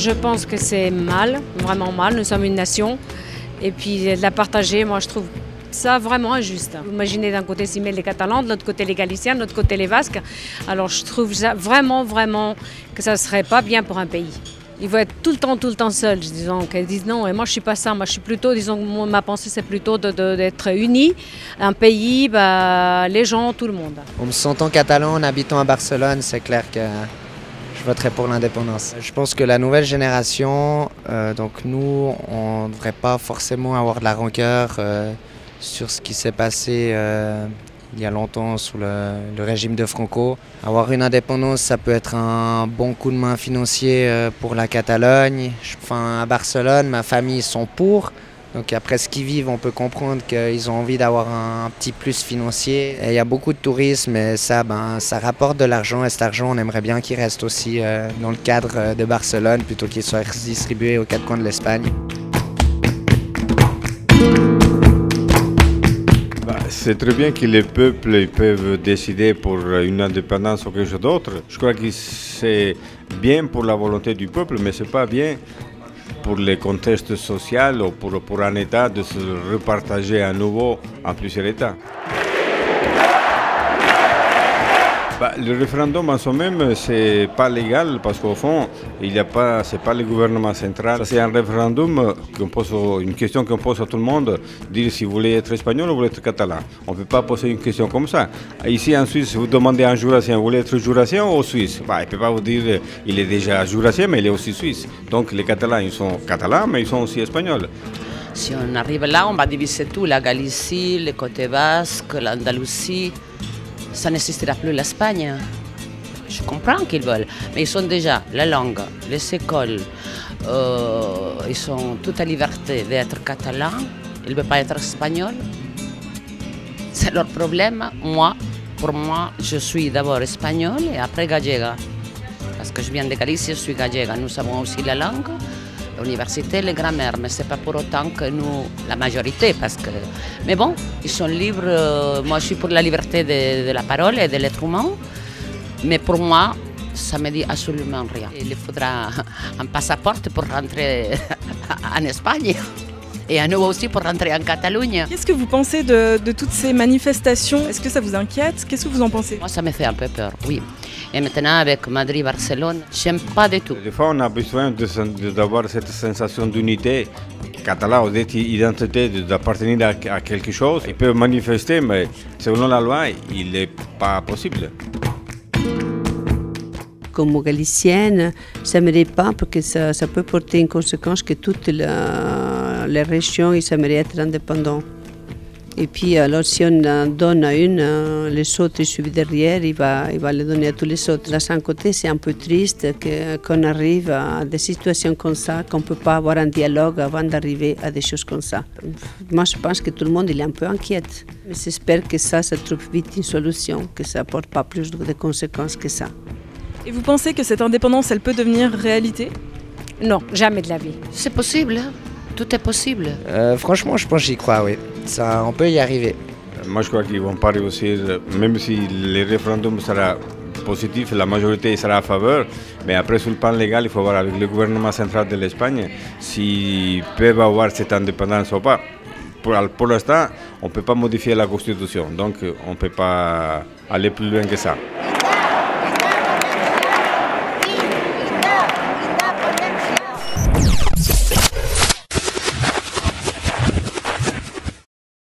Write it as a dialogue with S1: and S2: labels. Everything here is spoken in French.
S1: je pense que c'est mal, vraiment mal. Nous sommes une nation. Et puis de la partager, moi je trouve ça vraiment injuste. Vous imaginez d'un côté s'y mettent les Catalans, de l'autre côté les Galiciens, de l'autre côté les Basques. Alors je trouve ça vraiment que ça ne serait pas bien pour un pays. Ils vont être tout le temps seuls, disons, qu'ils disent non, et moi je ne suis pas ça, moi je suis plutôt, disons, ma pensée c'est plutôt d'être unis, un pays, les gens, tout le monde.
S2: En me sentant catalan, en habitant à Barcelone, c'est clair que je voterai pour l'indépendance. Je pense que la nouvelle génération, donc nous, on ne devrait pas forcément avoir de la rancœur sur ce qui s'est passé il y a longtemps sous le régime de Franco. Avoir une indépendance, ça peut être un bon coup de main financier pour la Catalogne. Enfin, à Barcelone, ma famille sont pour. Donc après ce qu'ils vivent, on peut comprendre qu'ils ont envie d'avoir un petit plus financier. Et il y a beaucoup de tourisme et ça rapporte de l'argent. Et cet argent, on aimerait bien qu'il reste aussi dans le cadre de Barcelone plutôt qu'il soit distribué aux quatre coins de l'Espagne.
S3: C'est très bien que les peuples peuvent décider pour une indépendance ou quelque chose d'autre. Je crois que c'est bien pour la volonté du peuple, mais ce n'est pas bien pour le contexte social ou pour un État de se repartager à nouveau en plusieurs États. Le référendum en soi-même, c'est pas légal parce qu'au fond, c'est pas le gouvernement central. C'est un référendum une question qu'on pose à tout le monde, dire si vous voulez être espagnol ou vous voulez être catalan. On ne peut pas poser une question comme ça. Ici en Suisse, vous demandez à un jurassien, vous voulez être jurassien ou suisse? Il ne peut pas vous dire il est déjà jurassien, mais il est aussi suisse. Donc les Catalans, ils sont catalans, mais ils sont aussi espagnols.
S4: Si on arrive là, on va diviser tout, la Galicie, le Côte Basque, l'Andalousie. Ça n'existera plus l'Espagne. Je comprends qu'ils veulent, mais ils ont déjà la langue, les écoles, ils ont toute la liberté d'être catalans, ils ne veulent pas être espagnols. C'est leur problème. Pour moi, je suis d'abord espagnol et après gallega. Parce que je viens de Galicie, je suis gallega. Nous avons aussi la langue, l'université, les grammaires, mais ce n'est pas pour autant que nous, la majorité, Mais bon, ils sont libres. Moi, je suis pour la liberté de la parole et de l'être humain, mais pour moi, ça ne me dit absolument rien. Il faudra un passeport pour rentrer en Espagne. Et à nous aussi pour rentrer en Catalogne.
S5: Qu'est-ce que vous pensez de toutes ces manifestations? Est-ce que ça vous inquiète? Qu'est-ce que vous en pensez?
S4: Moi, ça me fait un peu peur, oui. Et maintenant, avec Madrid, Barcelone, j'aime pas du tout.
S3: Des fois, on a besoin d'avoir cette sensation d'unité catalane, d'identité, d'appartenir à quelque chose. Ils peuvent manifester, mais selon la loi, il n'est pas possible.
S6: Comme galicienne, ça ne m'aimerait pas parce que ça peut porter une conséquence que toutes les régions aimeraient être indépendantes. Et puis alors si on donne à une, les autres ils suivent derrière, il va les donner à tous les autres. Là, d'un côté, c'est un peu triste qu'on arrive à des situations comme ça, qu'on ne peut pas avoir un dialogue avant d'arriver à des choses comme ça. Moi, je pense que tout le monde il est un peu inquiet. Mais j'espère que ça trouve vite une solution, que ça n'apporte pas plus de conséquences que ça.
S5: Et vous pensez que cette indépendance, elle peut devenir réalité?
S1: Non, jamais de la vie.
S4: C'est possible, hein? Tout est possible.
S2: Franchement, je pense que j'y crois, oui. Ça, on peut y arriver.
S3: Moi, je crois qu'ils vont pas réussir, même si le référendum sera positif, la majorité sera à faveur, mais après, sur le plan légal, il faut voir avec le gouvernement central de l'Espagne s'ils peuvent avoir cette indépendance ou pas. Pour l'instant, on ne peut pas modifier la Constitution, donc on ne peut pas aller plus loin que ça.